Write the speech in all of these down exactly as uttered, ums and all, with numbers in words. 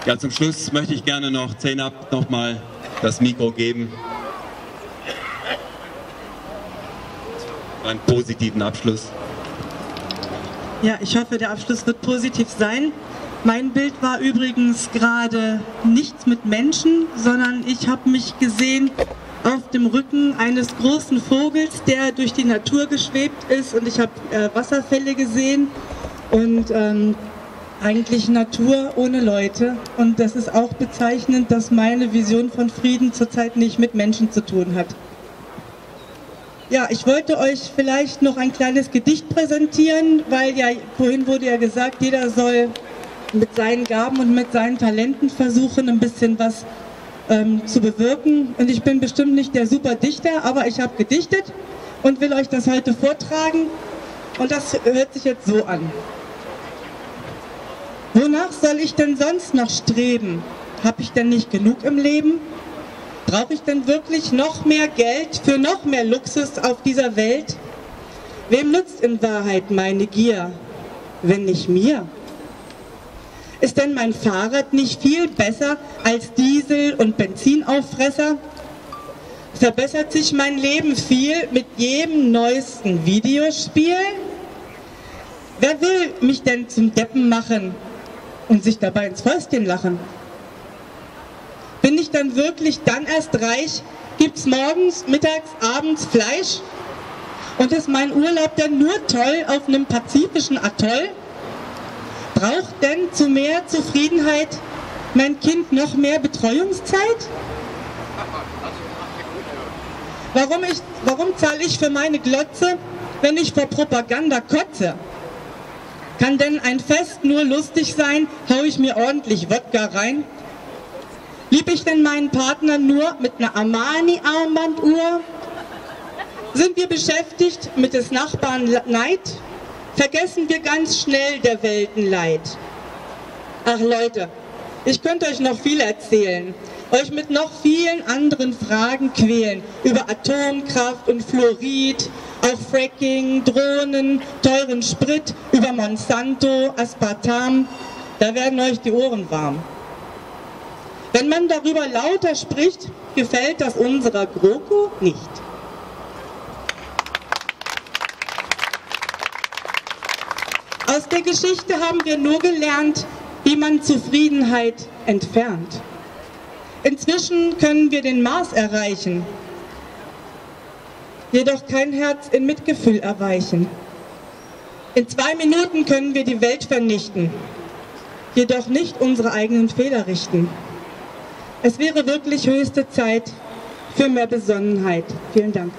Ja, zum Schluss möchte ich gerne noch Zeynep noch mal das Mikro geben. Einen positiven Abschluss. Ja, ich hoffe, der Abschluss wird positiv sein. Mein Bild war übrigens gerade nichts mit Menschen, sondern ich habe mich gesehen auf dem Rücken eines großen Vogels, der durch die Natur geschwebt ist, und ich habe äh, Wasserfälle gesehen und ähm, eigentlich Natur ohne Leute, und das ist auch bezeichnend, dass meine Vision von Frieden zurzeit nicht mit Menschen zu tun hat. Ja, ich wollte euch vielleicht noch ein kleines Gedicht präsentieren, weil ja vorhin wurde ja gesagt, jeder soll mit seinen Gaben und mit seinen Talenten versuchen, ein bisschen was ähm, zu bewirken. Und ich bin bestimmt nicht der super Dichter, aber ich habe gedichtet und will euch das heute vortragen. Und das hört sich jetzt so an. Wonach soll ich denn sonst noch streben? Habe ich denn nicht genug im Leben? Brauche ich denn wirklich noch mehr Geld für noch mehr Luxus auf dieser Welt? Wem nützt in Wahrheit meine Gier, wenn nicht mir? Ist denn mein Fahrrad nicht viel besser als Diesel- und Benzinauffresser? Verbessert sich mein Leben viel mit jedem neuesten Videospiel? Wer will mich denn zum Deppen machen und sich dabei ins Fäustchen lachen? Bin ich dann wirklich dann erst reich? Gibt's morgens, mittags, abends Fleisch? Und ist mein Urlaub denn nur toll auf einem pazifischen Atoll? Braucht denn zu mehr Zufriedenheit mein Kind noch mehr Betreuungszeit? Warum, ich, warum zahle ich für meine Glotze, wenn ich vor Propaganda kotze? Kann denn ein Fest nur lustig sein, hau ich mir ordentlich Wodka rein? Lieb ich denn meinen Partner nur mit einer Armani-Armbanduhr? Sind wir beschäftigt mit des Nachbarn Neid? Vergessen wir ganz schnell der Welten Leid. Ach Leute, ich könnte euch noch viel erzählen, euch mit noch vielen anderen Fragen quälen, über Atomkraft und Fluorid, auch Fracking, Drohnen, teuren Sprit, über Monsanto, Aspartam, da werden euch die Ohren warm. Wenn man darüber lauter spricht, gefällt das unserer GroKo nicht. Aus der Geschichte haben wir nur gelernt, wie man Zufriedenheit entfernt. Inzwischen können wir den Mars erreichen, jedoch kein Herz in Mitgefühl erweichen. In zwei Minuten können wir die Welt vernichten, jedoch nicht unsere eigenen Fehler richten. Es wäre wirklich höchste Zeit für mehr Besonnenheit. Vielen Dank.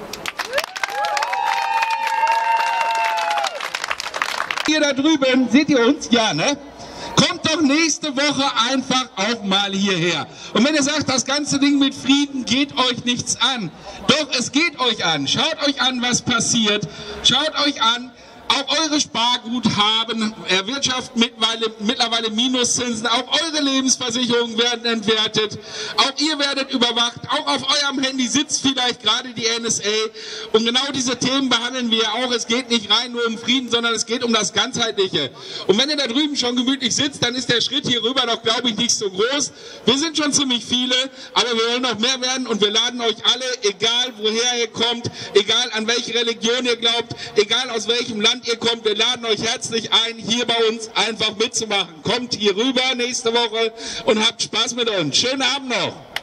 Ihr da drüben, seht ihr uns? Ja, ne? Kommt doch nächste Woche einfach auch mal hierher. Und wenn ihr sagt, das ganze Ding mit Frieden geht euch nichts an, doch, es geht euch an. Schaut euch an, was passiert. Schaut euch an, auch eure Sparguthaben erwirtschaften mittlerweile, mittlerweile Minuszinsen, auch eure Lebensversicherungen werden entwertet, auch ihr werdet überwacht, auch auf eurem Handy sitzt vielleicht gerade die N S A, und genau diese Themen behandeln wir auch. Es geht nicht rein nur um Frieden, sondern es geht um das Ganzheitliche. Und wenn ihr da drüben schon gemütlich sitzt, dann ist der Schritt hier rüber doch, glaube ich, nicht so groß. Wir sind schon ziemlich viele, aber wir wollen noch mehr werden, und wir laden euch alle, egal woher ihr kommt, egal an welche Religion ihr glaubt, egal aus welchem Land ihr kommt, wir laden euch herzlich ein, hier bei uns einfach mitzumachen. Kommt hier rüber nächste Woche und habt Spaß mit uns. Schönen Abend noch.